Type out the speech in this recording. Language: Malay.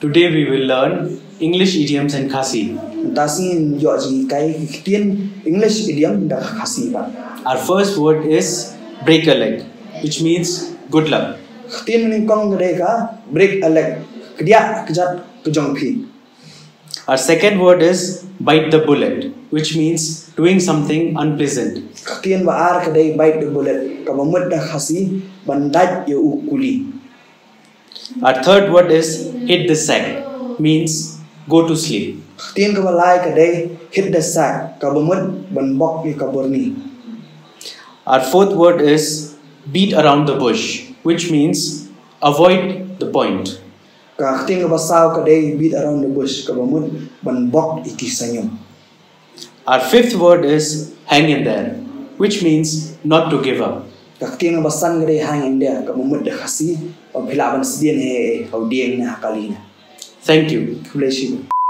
Today we will learn English idioms and Khasi. Tasin yo ji kai tien English idiom da Khasi ba. Our first word is break a leg, which means good luck. Tien ni kong gede ka break a leg. Kedia kejat kejong phi. Our second word is bite the bullet, which means doing something unpleasant. Tien ba ar kedai bite the bullet ka bamut da Khasi bandaj yo ukuli. Our third word is hit the sack, means go to sleep. Tien ka balai kedai hit the sack ka bamut ban bok ni ka borni. Our fourth word is beat around the bush, which means avoid the point. Ka tien ka basaw kedai beat around the bush ka bamut ban bok iki sanyum. Our fifth word is hang in there, which means not to give up. Tien ka basan kedai hang in there ka bamut da Khasi o philaban sdien he au dieng na kali na. Thank you. Bless you.